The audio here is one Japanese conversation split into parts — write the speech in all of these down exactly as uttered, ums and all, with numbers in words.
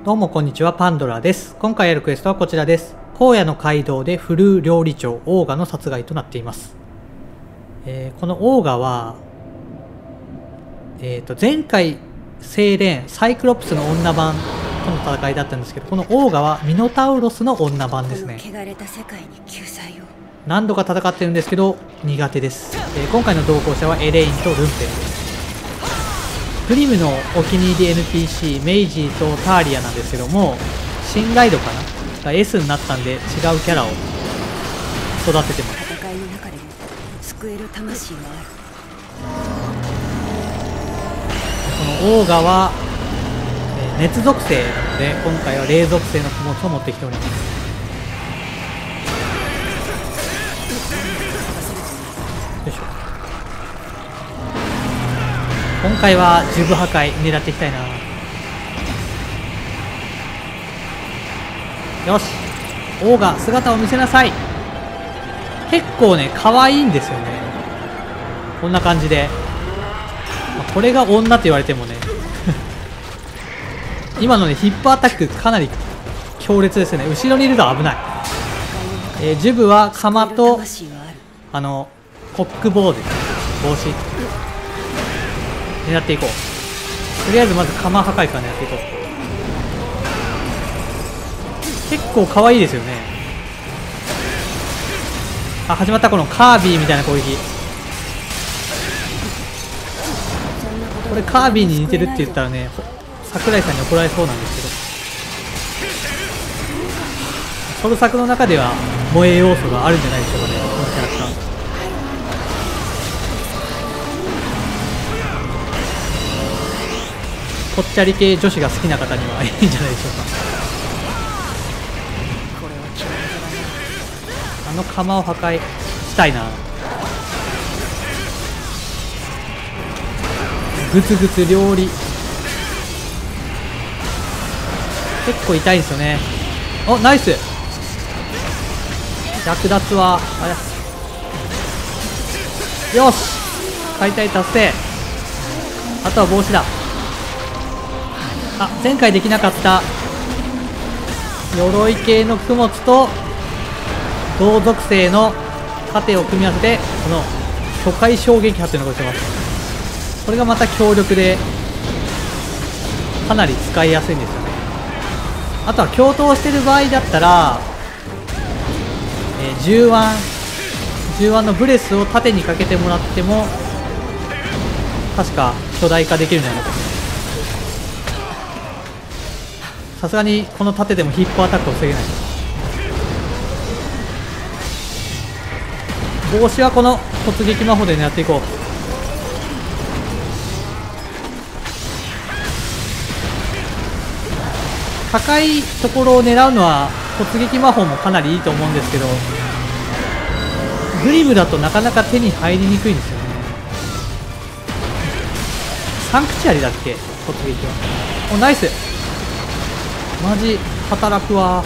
どうもこんにちは、パンドラです。今回やるクエストはこちらです。荒野の街道でフルー料理長オーガの殺害となっています。えー、このオーガは、えー、と前回セイレーンサイクロプスの女版との戦いだったんですけど、このオーガはミノタウロスの女版ですね。何度か戦ってるんですけど苦手です。えー、今回の同行者はエレインとルンペルです。グリムのお気に入り エヌピーシー メイジーとターリアなんですけども、新ガイドかなが エス になったんで違うキャラを育ててます。戦いの中でも救える魂はある。このオーガは、えー、熱属性なので今回は冷属性の供物を持ってきております。よいしょ。今回はジュブ破壊狙っていきたいな。よし、オーガ姿を見せなさい。結構ね可愛いんですよね、こんな感じで。まあ、これが女と言われてもね今のねヒップアタックかなり強烈ですね。後ろにいると危ない。えー、ジュブは鎌とあのコックボード帽子狙っていこう。とりあえずまず鎌破壊から狙っていこう。結構可愛いですよね。あ、始まった。このカービィみたいな攻撃、これカービィに似てるって言ったらね桜井さんに怒られそうなんですけど、ソル作の中では萌え要素があるんじゃないでしょうかね、このキャラクター。ぽっちゃり系女子が好きな方にはいいんじゃないでしょうか。あの釜を破壊したいな。グツグツ料理結構痛いんですよね。お、ナイス。略奪はあれ。よし、解体達成。あとは帽子だ。あ、前回できなかった鎧系の供物と同属性の盾を組み合わせてこの巨海衝撃波というのが出てます。これがまた強力でかなり使いやすいんですよね。あとは共闘してる場合だったら、えー、じゅうわんじゅうわんのブレスを盾にかけてもらっても確か巨大化できるんじゃないかと。さすがにこの盾でもヒップアタックを防げない。帽子はこの突撃魔法で狙っていこう。高いところを狙うのは突撃魔法もかなりいいと思うんですけど、グリムだとなかなか手に入りにくいんですよね。サンクチュアリだっけ、突撃は。お、ナイス。マジ働くわ。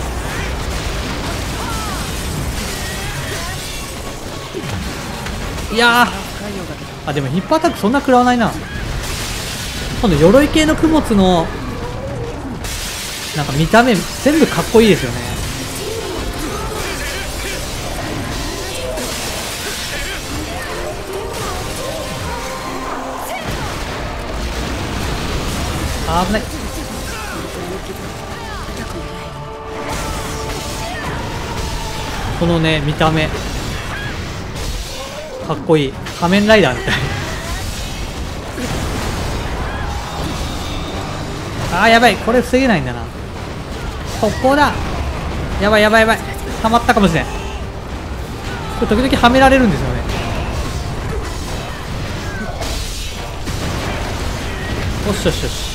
いやー、あ、でもヒップアタックそんな食らわないな。今度鎧系の供物のなんか見た目全部かっこいいですよね。あ、危ない。このね見た目かっこいい。仮面ライダーみたいあー、やばい、これ防げないんだな。速攻だ。やばいやばいやばい、はまったかもしれん。これ時々はめられるんですよね。よしよしよし、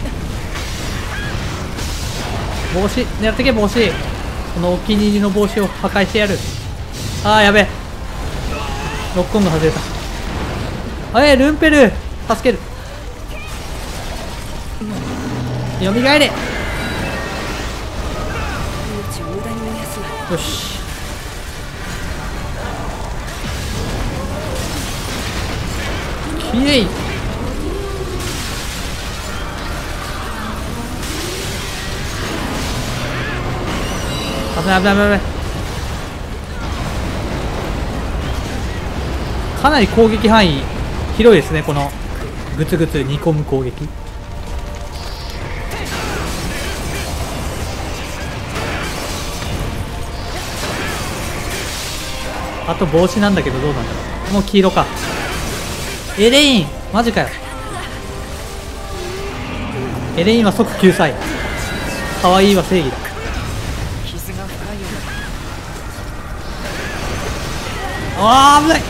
帽子狙ってけ。帽子、このお気に入りの帽子を破壊してやる。あー、やべえ、ロックオンが外れた。あれ、ルンペル助ける。よみがえれ。よし、きれい。 危ない危ない危ない危ない。かなり攻撃範囲広いですね、このグツグツ煮込む攻撃。あと帽子なんだけどどうなんだろう。もう黄色か。エレインマジかよ。エレインは即救済。可愛いは正義だ。あー危ない。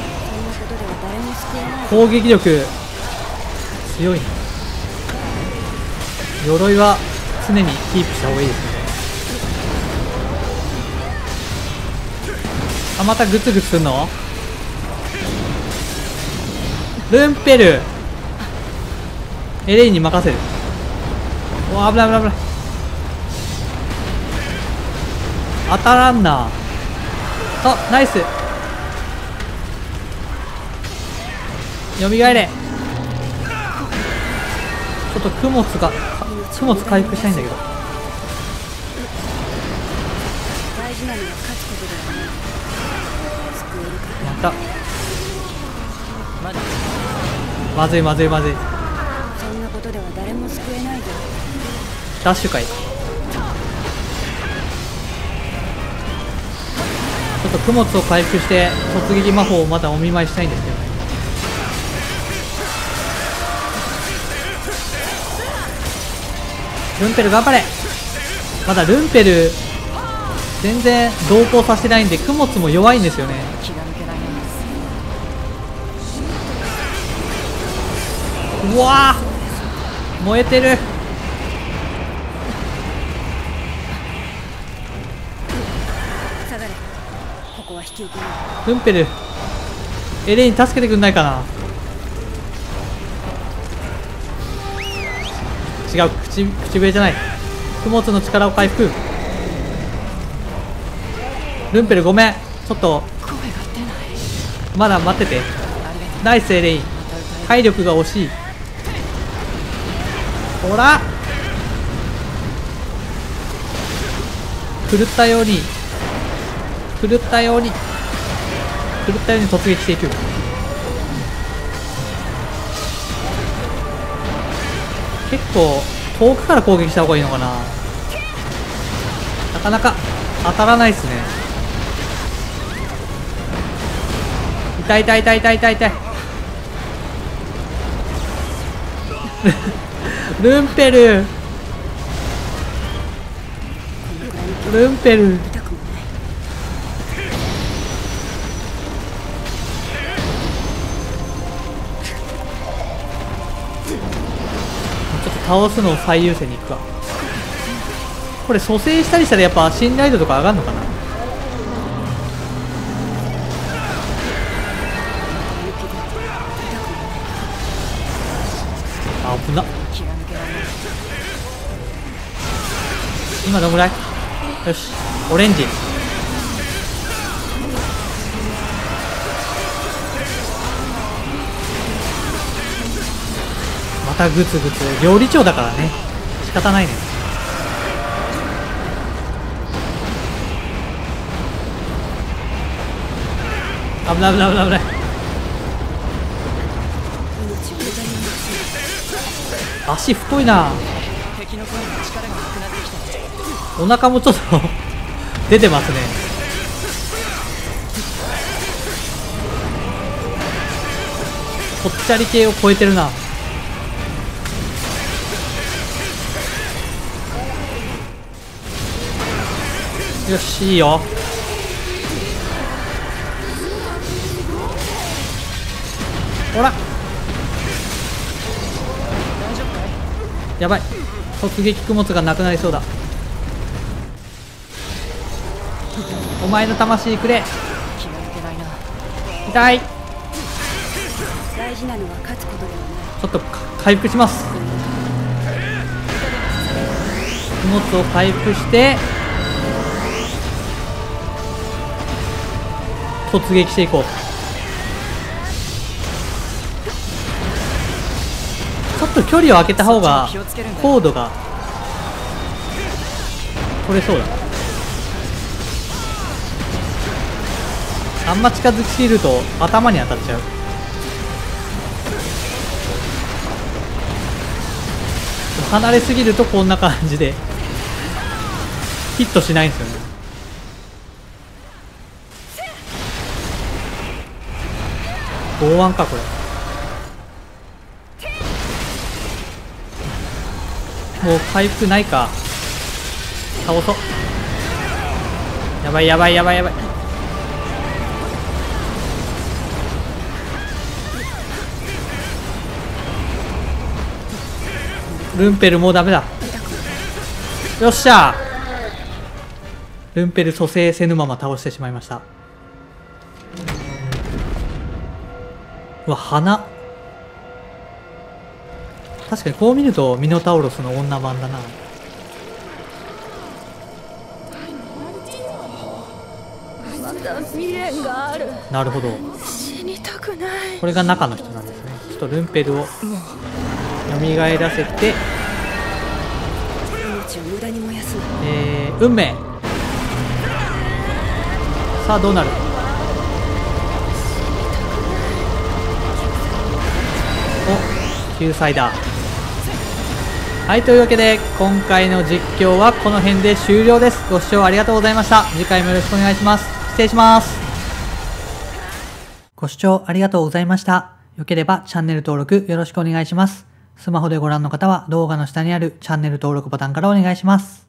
攻撃力強いな。鎧は常にキープした方がいいですね。あ、またグツグツするの。ルンペルエレインに任せる。おー危ない危ない危ない。当たらんな。あ、ナイス。よみがえれ。ちょっと供物が供物回復したいんだけど。またまずいまずいまずい。ダッシュかい。ちょっと供物を回復して突撃魔法をまたお見舞いしたいんですけどね。ルンペル頑張れ。まだルンペル全然同行させてないんで供物も弱いんですよね。うわー燃えてる。ルンペルエレイン助けてくんないかな。違う、口口笛じゃない。供物の力を回復。ルンペルごめん、ちょっとまだ待ってて。ナイスエレイン、体力が惜しい。ほら狂ったように狂ったように狂ったように突撃していく。結構遠くから攻撃した方がいいのかな。なかなか当たらないっすね。痛い痛い痛い痛い痛い痛いルンペルルンペルちょっと倒すのを最優先にいくか。これ蘇生したりしたらやっぱ信頼度とか上がるのかな。あ危な。今どのぐらい。よしオレンジ。またグツグツ。料理長だからね仕方ないね。危ない危ない危ない危ない。足太いな。お腹もちょっと出てますね。ぽっちゃり系を超えてるな。よしいいよ。ほらやばい、突撃供物がなくなりそうだ。お前の魂くれ。痛い。ちょっと回復します。供物を回復して突撃していこう。ちょっと距離を空けた方が高度が取れそうだ。 あんま近づきすぎると頭に当たっちゃう。離れすぎるとこんな感じでヒットしないんですよね。剛腕かこれ。もう回復ないか。倒そう。やばいやばいやばいやばい。ルンペルもうダメだ。よっしゃー。ルンペル蘇生せぬまま倒してしまいました。うわ、花。確かにこう見るとミノタウロスの女版だな。 まだ未練がある。 なるほど。 死にたくない。 これが中の人なんですね。ちょっとルンペルを蘇らせて、 命を無駄に燃やすな。 えー、運命。さあどうなる。お、救済だ。はい、というわけで今回の実況はこの辺で終了です。ご視聴ありがとうございました。次回もよろしくお願いします。失礼します。ご視聴ありがとうございました。よければチャンネル登録よろしくお願いします。スマホでご覧の方は動画の下にあるチャンネル登録ボタンからお願いします。